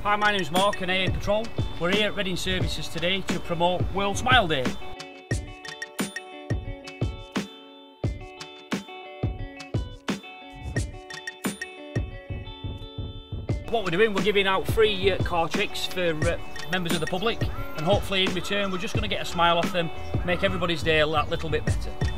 Hi, my name is Mark and AA Patrol. We're here at Reading Services today to promote World Smile Day. What we're doing, we're giving out free car tricks for members of the public, and hopefully in return we're just going to get a smile off them, make everybody's day that little bit better.